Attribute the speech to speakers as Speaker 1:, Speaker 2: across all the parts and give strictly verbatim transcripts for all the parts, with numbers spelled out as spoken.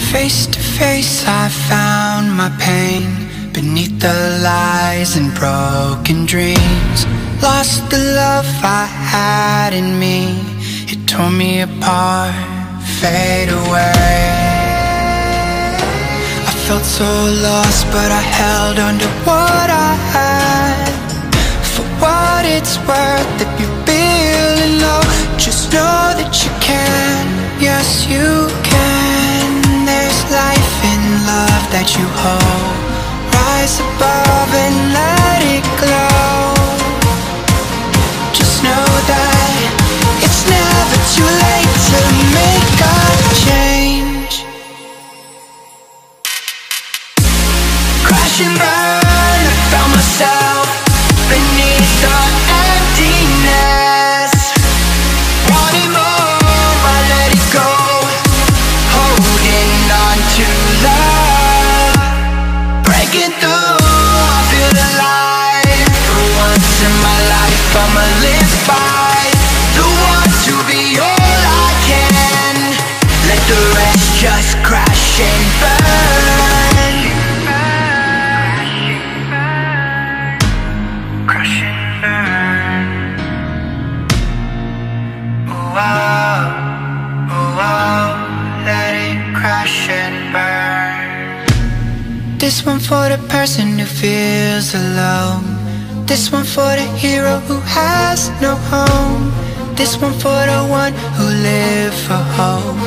Speaker 1: Face to face I found my pain beneath the lies and broken dreams. Lost the love I had in me, it tore me apart, fade away. I felt so lost but I held on to what I had. For what it's worth, if you're feeling low, just know that you can, yes you can. There's life in love that you hold. Rise above and let it glow. Just know that it's never too late to make a change. Crash and burn, I found myself beneath the emptiness. Wanting more, I let it go. Holding on to love, breaking through, I feel alive. For once in my life I'ma live by the want to be all I can. Let the rest just crash and burn. Crash and burn. Oh, oh, oh, oh, let it crash and burn. This one for the person who feels alone. This one for the hero who has no home. This one for the one who lives for hope.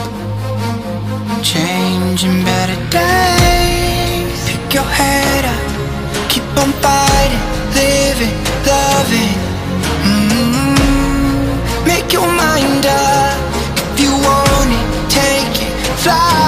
Speaker 1: Changing better days. Pick your head up, keep on fighting, living, loving. Mm-hmm. Make your mind up. If you want it, take it, fly.